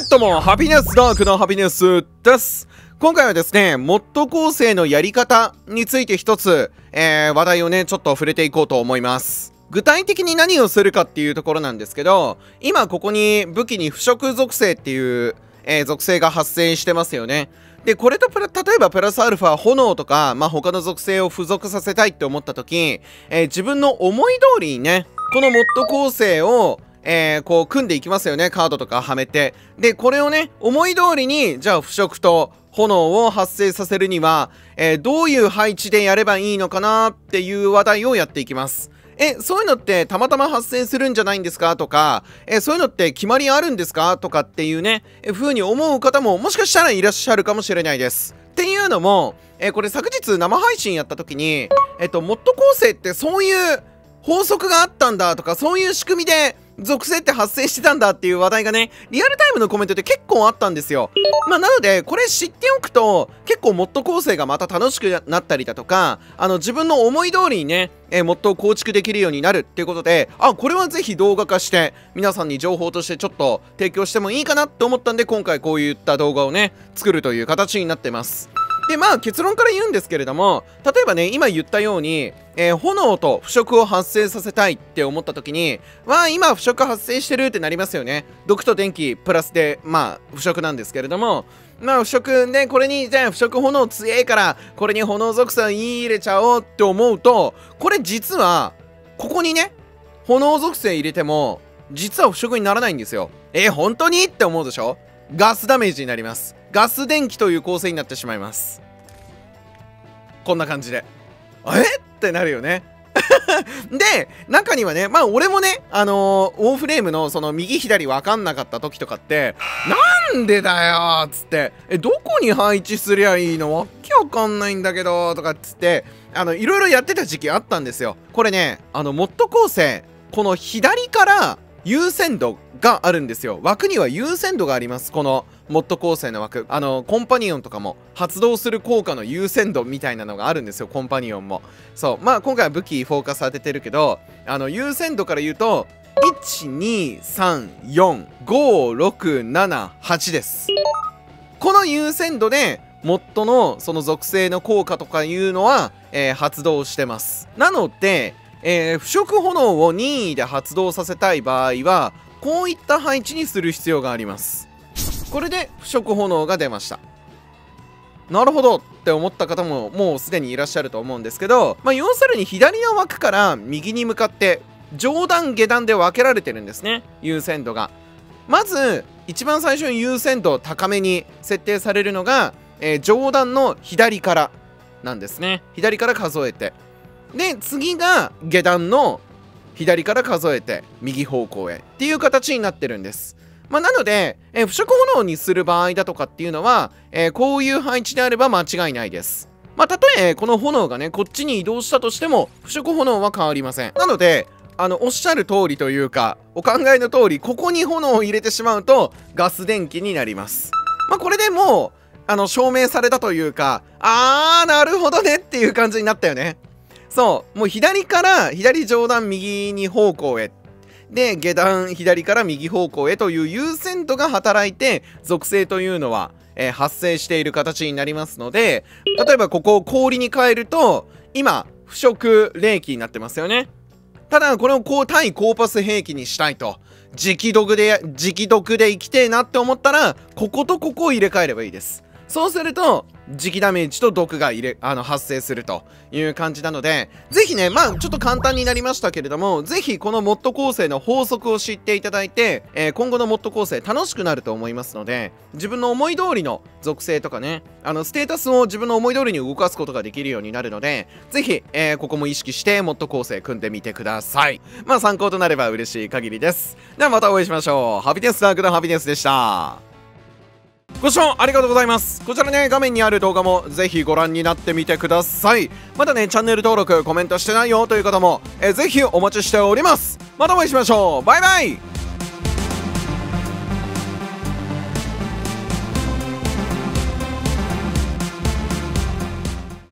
どうも、ハピネスダークのハピネスです。今回はですね、モッド構成のやり方について一つ、話題をね、ちょっと触れていこうと思います。具体的に何をするかっていうところなんですけど、今ここに武器に腐食属性っていう、属性が発生してますよね。で、これと例えばプラスアルファ炎とか、他の属性を付属させたいって思った時、自分の思い通りにね、このモッド構成をこう組んでいきますよね。カードとかはめて。で、これをね、思い通りに、じゃあ腐食と炎を発生させるには、どういう配置でやればいいのかなっていう話題をやっていきます。そういうのってたまたま発生するんじゃないんですかとか、そういうのって決まりあるんですかとかっていうね、風に思う方ももしかしたらいらっしゃるかもしれないです。っていうのも、これ昨日生配信やった時に、モッド構成ってそういう法則があったんだとか、そういう仕組みで属性って発生してたんだっていう話題がね、リアルタイムのコメントで結構あったんですよ。なので、これ知っておくと、結構モッド構成がまた楽しくなったりだとか、自分の思い通りにね、モッドを構築できるようになるっていうことで、これはぜひ動画化して、皆さんに情報としてちょっと提供してもいいかなって思ったんで、今回こういった動画をね、作るという形になってます。で、結論から言うんですけれども、例えばね、今言ったように、炎と腐食を発生させたいって思った時に、今腐食発生してるってなりますよね。毒と電気プラスで、腐食なんですけれども、腐食で、これに、じゃあ腐食炎強えから、これに炎属性入れちゃおうって思うと、これ実は、ここにね、炎属性入れても、実は腐食にならないんですよ。本当にって思うでしょ？ガスダメージになります。ガス電気という構成になってしまいます。こんな感じで。ってなるよね。で、中にはね、俺もね、オーフレームのその右左分かんなかった時とかって、なんでだよーっつって、どこに配置すりゃいいのわけわかんないんだけどとかっつって、いろいろやってた時期あったんですよ。これね、モッド構成、この左から優先度があるんですよ。枠には優先度があります。このモッド構成の枠。コンパニオンとかも発動する効果の優先度みたいなのがあるんですよ。コンパニオンも。そう。今回は武器フォーカス当ててるけど、優先度から言うと、1、2、3、4、5、6、7、8です。この優先度で、モッドのその属性の効果とかいうのは、発動してます。なので、腐食炎を任意で発動させたい場合は、こういった配置にする必要があります。これで腐食炎が出ました。なるほどって思った方ももうすでにいらっしゃると思うんですけど、要するに左の枠から右に向かって上段下段で分けられてるんですね、優先度が。まず一番最初に優先度高めに設定されるのが、上段の左からなんですね。左から数えて、で次が下段の左から数えて右方向へっていう形になってるんです。なので、腐食炎にする場合だとかっていうのは、こういう配置であれば間違いないです。たとえこの炎がねこっちに移動したとしても腐食炎は変わりません。なのでおっしゃる通りというかお考えの通り、ここに炎を入れてしまうとガス電気になります。これでもう証明されたというか、なるほどねっていう感じになったよね。そう、もう左から左上段右に方向へで下段左から右方向へという優先度が働いて属性というのは、発生している形になりますので、例えばここを氷に変えると今腐食冷気になってますよね。ただこれを対コーパス兵器にしたいと、磁気毒で生きてえなって思ったらこことここを入れ替えればいいです。そうすると磁気ダメージと毒が発生するという感じなので、ぜひね、ちょっと簡単になりましたけれども、ぜひこのモッド構成の法則を知っていただいて、今後のモッド構成楽しくなると思いますので、自分の思い通りの属性とかね、ステータスを自分の思い通りに動かすことができるようになるので、ぜひ、ここも意識してモッド構成組んでみてください。参考となれば嬉しい限りです。ではまたお会いしましょう。ハピネスダークのハピネスでした。ご視聴ありがとうございます。こちらね、画面にある動画もぜひご覧になってみてください。まだね、チャンネル登録、コメントしてないよという方も、ぜひお待ちしております。またお会いしましょう。バイバイ。